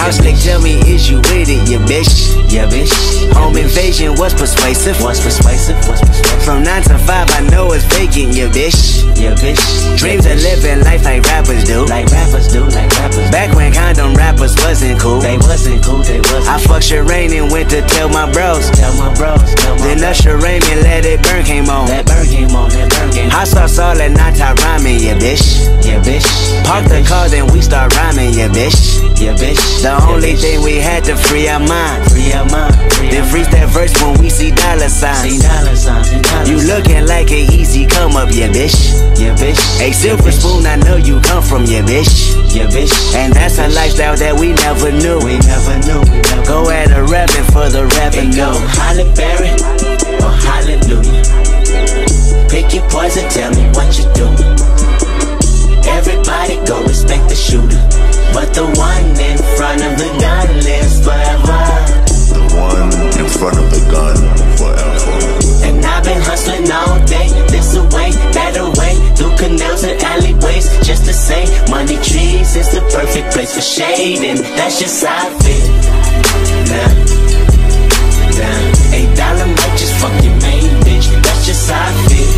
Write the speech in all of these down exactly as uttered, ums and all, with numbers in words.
How slick, tell me, is you with it, yeah bitch? Yeah bitch. Home invasion was persuasive. Was persuasive. Was persuasive. From nine to five, I know it's vacant, yeah bitch. Yeah bitch. Dreams of living life like rappers do. Like rappers do. Like rappers. Back when condom rappers wasn't cool. They wasn't cool. They wasn't. I fucked Shireen and went to tell my bros. Tell my bros. Tell my then Usher Raymond let it burn came on. That burn came on. That burn came on. Hot sauce all that night I rhyming, yeah bitch. Yeah bitch. Park the car then we start rhyming, yeah bitch. Yeah bitch. The only thing we had to free our mind. Free our mind. Then freeze that verse when we see dollar signs. See dollar signs. You looking like an easy come up, yeah bitch. Yeah bitch. A silver spoon, I know you come from, yeah bitch. Yeah bitch. And that's a lifestyle that we never knew. We never knew. Go at a rapping for the revenue. Go Holly Berry or hallelujah. Pick your poison, tell me what you do. Everybody go respect the shooter, but the one in front of the gun lives forever. The one in front of the gun forever. And I've been hustling all day, this away, that away, through canals and alleyways, just to say, money trees is the perfect place for shade, and that's just how I feel. Nah, nah, eight dollar might just fuck your main bitch, that's just how I feel.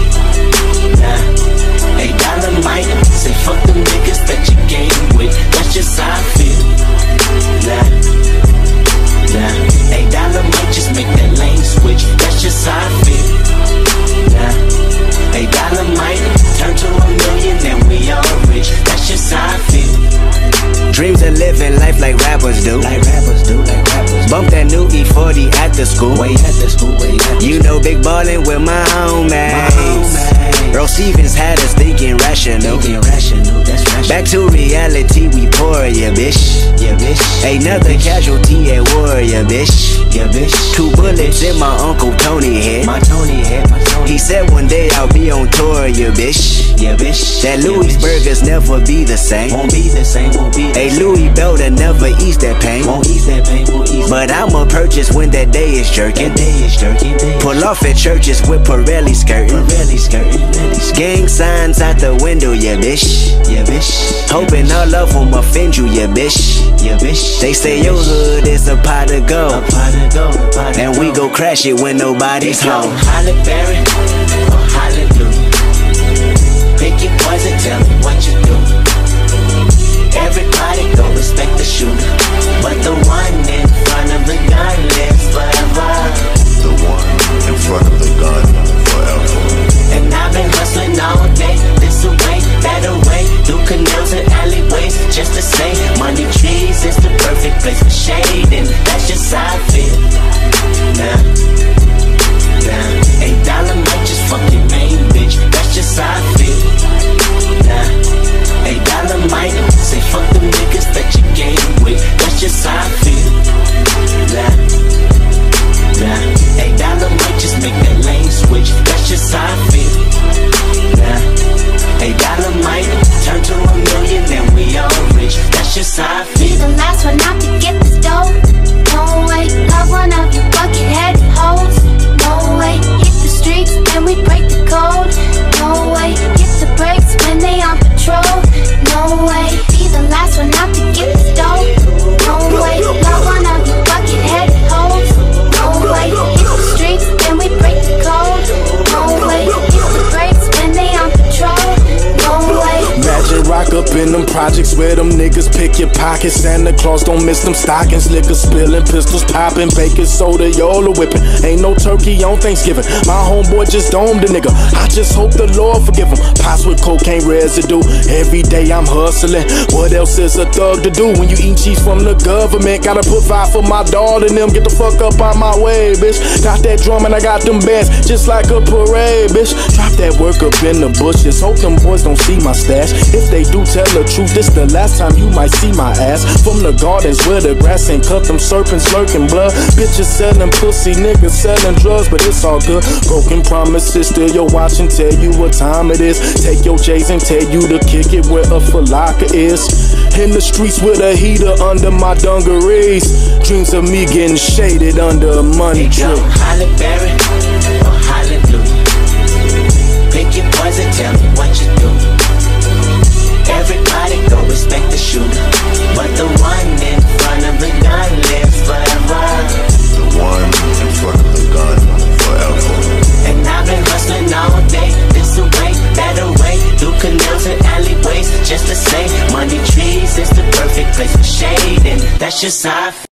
Nah, eight dollar might say fuck them niggas that you game with, that's just how I feel. Nah, nah, eight dollar might just make that lane switch, that's just how I feel. Nah, eight dollar might turn to a million and we all rich, that's just how I feel. Dreams of living life like rappers do. Like rappers do, like rappers. Bump that new E forty at the school. Way at the school, way at the You know big ballin' with my homies. Earl Stevens had us thinking rational. Thinking rational, that's rational. Back to reality, we pour, yeah bitch. Yeah bitch. Another casualty at war, yeah bitch. Yeah bitch. Two bullets in my Uncle Tony head. My Tony head, my Tony. He said one day I'll be on tour, yeah bitch. Yeah bitch. That Louis burgers never be the same. Won't be the same, won't be the same. A Louis belt that never ease that pain. Won't ease that pain, won't ease. But I'ma purchase when that day is jerking. That day is jerking. Pull off at churches with Pirelli skirting. Pirelli skirting. Gang signs out the window, yeah bitch. Yeah bitch. Hoping all of them offend you, yeah bitch. Yeah bitch. They say your hood is a pot of gold. A pot of gold, a pot of and gold. We go crash it when nobody's home. Holly Berry or hallelujah. Pick your poison, tell me what you do. Everybody go respect the shooter, but the one in front of the gun lives forever. The one in front of the gun forever. And I've been hustling all day, this away, that away, through canals and alleyways, just to say, money trees is the perfect place for shade, and that's just how I feel. Nah, nah, eight dollar might just fuck your main bitch, that's just how I feel. Nah, eight dollar might say fuck them niggas that you game with, that's just how I feel. Nah, nah, eight dollar might just make that lane switch, that's just how I feel. Nah, eight dollar might turn to a million and we all rich, that's just how I feel. Be the last one out to get this dough. No way, love one of you bucket-headed hoes. No way, hit the streets and we break the code. No way, hit the brakes when they on patrol. No way, be the last one out to get this dough. No way, love one of you bucket-headed hoes. No way, hit the streets and we break the code. No way, hit the brakes when they on patrol. No way. Magic rock up in them projects where them niggas pick your pockets. Santa Claus don't miss them stockings. Liquor spilling, pistols popping, baking soda, y'all are whipping. Ain't no turkey on Thanksgiving. My homeboy just domed a nigga. I just hope the Lord forgive him. Pots with cocaine residue. Every day I'm hustling. What else is a thug to do when you eat cheese from the government? Gotta put five for my daughter and them. Get the fuck up on my way, bitch. Got that drum and I got them bands just like a parade, bitch. Drop that work up in the bushes. Hope them boys don't see my stash. If they do, tell the truth, this the last time you might see my ass. From the gardens where the grass ain't cut, them serpents lurking blood. Bitches selling pussy, niggas selling drugs, but it's all good. Broken promises, still your watch and tell you what time it is. Take your J's and tell you to kick it where a falaka is. In the streets with a heater under my dungarees. Dreams of me getting shaded under a money tree. Holly Berry or hallelujah. Pick your poison, tell me what you do. Everybody go respect the shooter, but the one in front of the that's just how I feel.